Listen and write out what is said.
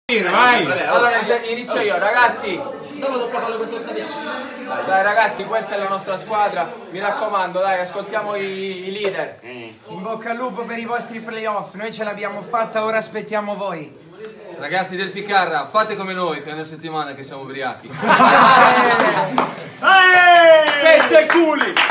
Vai! Allora inizio io, ragazzi. Dopo tocca farlo per forza via. Dai ragazzi, questa è la nostra squadra. Mi raccomando, dai, ascoltiamo i leader. In bocca al lupo per i vostri playoff. Noi ce l'abbiamo fatta, ora aspettiamo voi. Ragazzi del Ficarra, fate come noi, che è una settimana che siamo ubriachi. Teste e culi!